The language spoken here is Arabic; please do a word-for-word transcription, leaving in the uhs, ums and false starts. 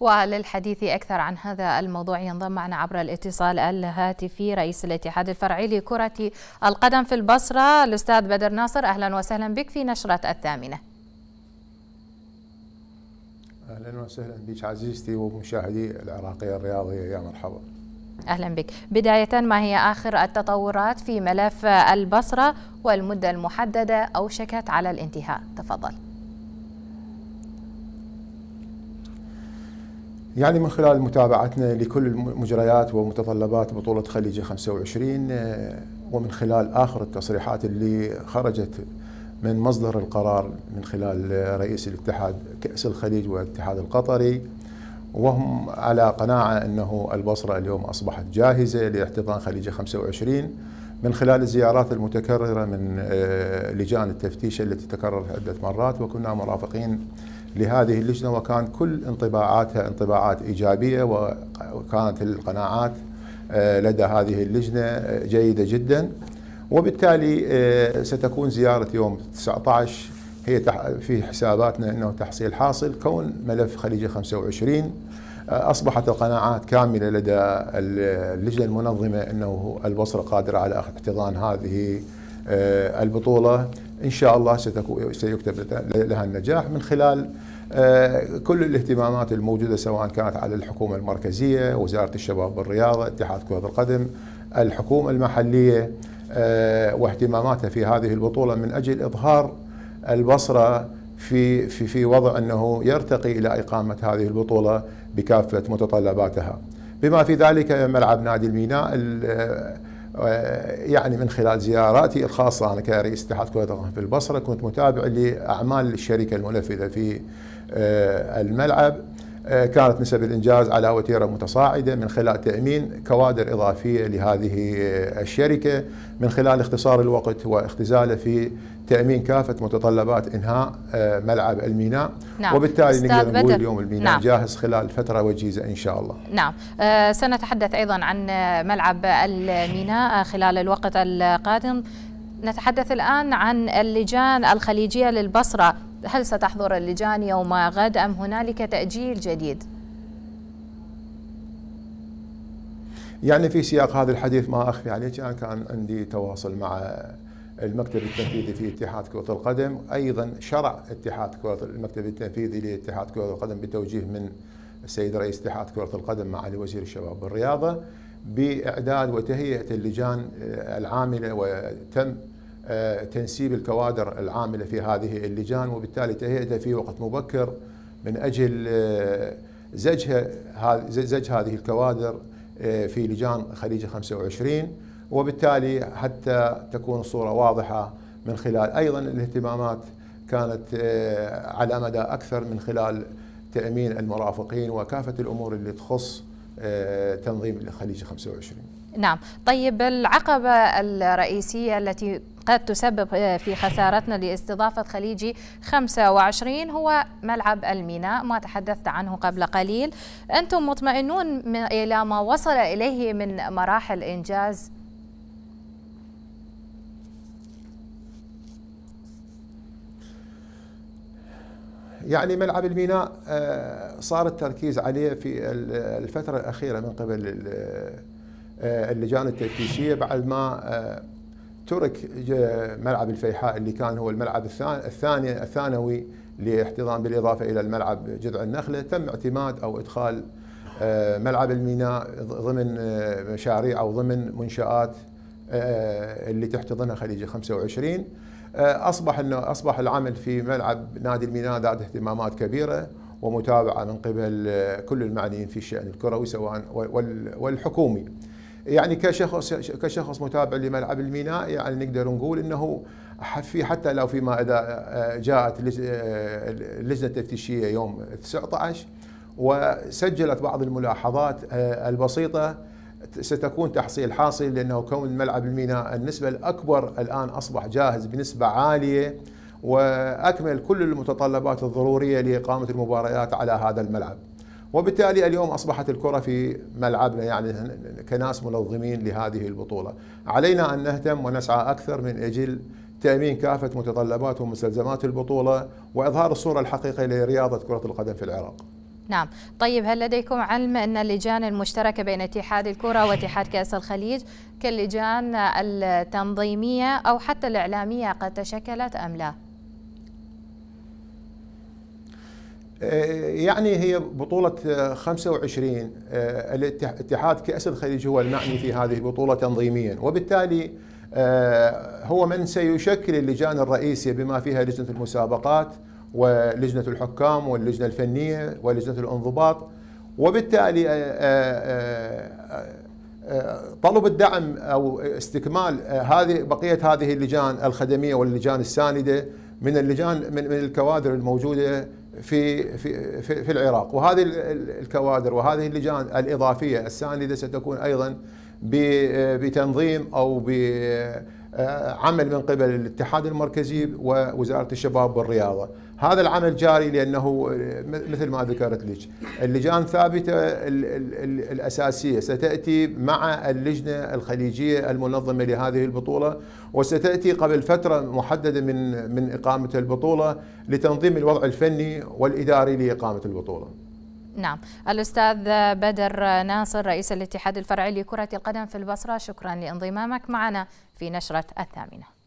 وللحديث أكثر عن هذا الموضوع ينضم معنا عبر الاتصال الهاتفي رئيس الاتحاد الفرعي لكرة القدم في البصرة الأستاذ بدر ناصر. أهلا وسهلا بك في نشرة الثامنة. أهلا وسهلا بك عزيزتي ومشاهدي العراقية الرياضية، يا مرحبا. أهلا بك. بداية، ما هي آخر التطورات في ملف البصرة والمدة المحددة أوشكت على الانتهاء؟ تفضل. يعني من خلال متابعتنا لكل المجريات ومتطلبات بطولة خليج خمسة وعشرين، ومن خلال آخر التصريحات اللي خرجت من مصدر القرار من خلال رئيس الاتحاد كأس الخليج والاتحاد القطري، وهم على قناعة أنه البصرة اليوم أصبحت جاهزة لاحتضان خليج خمسة وعشرين من خلال الزيارات المتكررة من لجان التفتيش التي تكررت عدة مرات، وكنا مرافقين لهذه اللجنة وكان كل انطباعاتها انطباعات إيجابية، وكانت القناعات لدى هذه اللجنة جيدة جدا. وبالتالي ستكون زيارة يوم تسعة عشر هي في حساباتنا أنه تحصيل حاصل كون ملف خليج خمسة وعشرين. أصبحت القناعات كاملة لدى اللجنة المنظمة أنه البصرة قادرة على احتضان هذه البطولة. إن شاء الله سيكتب لها النجاح من خلال كل الاهتمامات الموجودة، سواء كانت على الحكومة المركزية، وزارة الشباب والرياضة، اتحاد كرة القدم، الحكومة المحلية، واهتماماتها في هذه البطولة من أجل إظهار البصرة في في في وضع أنه يرتقي إلى إقامة هذه البطولة بكافة متطلباتها، بما في ذلك ملعب نادي الميناء. يعني من خلال زياراتي الخاصة أنا كرئيس اتحاد كرة القدم في البصرة كنت متابع لأعمال الشركة المنفذة في الملعب، كانت نسب الإنجاز على وتيرة متصاعدة من خلال تأمين كوادر إضافية لهذه الشركة، من خلال اختصار الوقت واختزاله في تأمين كافة متطلبات إنهاء ملعب الميناء. نعم. وبالتالي نقدر نقول اليوم الميناء نعم. جاهز خلال فترة وجيزة إن شاء الله. نعم. أه سنتحدث أيضا عن ملعب الميناء خلال الوقت القادم. نتحدث الآن عن اللجان الخليجية للبصرة، هل ستحضر اللجان يوم غد أم هنالك تأجيل جديد؟ يعني في سياق هذا الحديث ما أخفي عليك، أنا كان عندي تواصل مع المكتب التنفيذي في اتحاد كرة القدم، أيضا شرع اتحاد كرة المكتب التنفيذي لاتحاد كرة القدم بتوجيه من السيد رئيس اتحاد كرة القدم معالي وزير الشباب والرياضة بإعداد وتهيئة اللجان العاملة، وتم تنسيب الكوادر العاملة في هذه اللجان، وبالتالي تهيئتها في وقت مبكر من أجل زجها زج هذه الكوادر في لجان خليج خمسة وعشرين، وبالتالي حتى تكون الصورة واضحة من خلال أيضا الاهتمامات كانت على مدى أكثر من خلال تأمين المرافقين وكافة الأمور اللي تخص تنظيم خليج خمسة وعشرين. نعم. طيب، العقبة الرئيسية التي قد تسبب في خسارتنا لاستضافة خليجي خمسة وعشرين هو ملعب الميناء، ما تحدثت عنه قبل قليل. أنتم مطمئنون إلى ما وصل إليه من مراحل إنجاز؟ يعني ملعب الميناء صار التركيز عليه في الفترة الأخيرة من قبل اللجان التفتيشية، بعد ما ترك ملعب الفيحاء اللي كان هو الملعب الثاني الثانوي لاحتضان، بالإضافة إلى الملعب جذع النخلة، تم اعتماد أو إدخال ملعب الميناء ضمن مشاريع أو ضمن منشآت اللي تحتضنها خليج خمسة وعشرين. أصبح أنه أصبح العمل في ملعب نادي الميناء ذات اهتمامات كبيرة ومتابعة من قبل كل المعنيين في الشأن الكروي سواء والحكومي. يعني كشخص كشخص متابع لملعب الميناء، يعني نقدر نقول انه في حتى لو فيما اذا جاءت اللجنه التفتيشيه يوم تسعة عشر وسجلت بعض الملاحظات البسيطه، ستكون تحصيل حاصل، لانه كون ملعب الميناء النسبه الاكبر الان اصبح جاهز بنسبه عاليه، واكمل كل المتطلبات الضروريه لاقامه المباريات على هذا الملعب. وبالتالي اليوم أصبحت الكرة في ملعبنا، يعني كناس منظمين لهذه البطولة علينا أن نهتم ونسعى أكثر من أجل تأمين كافة متطلبات ومستلزمات البطولة وإظهار الصورة الحقيقية لرياضة كرة القدم في العراق. نعم. طيب، هل لديكم علم أن اللجان المشتركة بين اتحاد الكرة واتحاد كأس الخليج كاللجان التنظيمية أو حتى الإعلامية قد تشكلت أم لا؟ يعني هي بطولة خمسة وعشرين، اتحاد كأس الخليج هو المعني في هذه البطولة تنظيميا، وبالتالي هو من سيشكل اللجان الرئيسية بما فيها لجنة المسابقات ولجنة الحكام واللجنة الفنية ولجنة الانضباط. وبالتالي طلب الدعم أو استكمال هذه بقية هذه اللجان الخدمية واللجان الساندة من اللجان من الكوادر الموجودة في في في العراق، وهذه الكوادر وهذه اللجان الإضافية الساندة ستكون أيضا بتنظيم أو بعمل من قبل الاتحاد المركزي ووزارة الشباب والرياضة. هذا العمل جاري لأنه مثل ما ذكرت لك اللجان ثابتة الأساسية ستأتي مع اللجنة الخليجية المنظمة لهذه البطولة، وستأتي قبل فترة محددة من من إقامة البطولة لتنظيم الوضع الفني والإداري لإقامة البطولة. نعم. الأستاذ بدر ناصر رئيس الاتحاد الفرعي لكرة القدم في البصرة، شكرا لانضمامك معنا في نشرة الثامنة.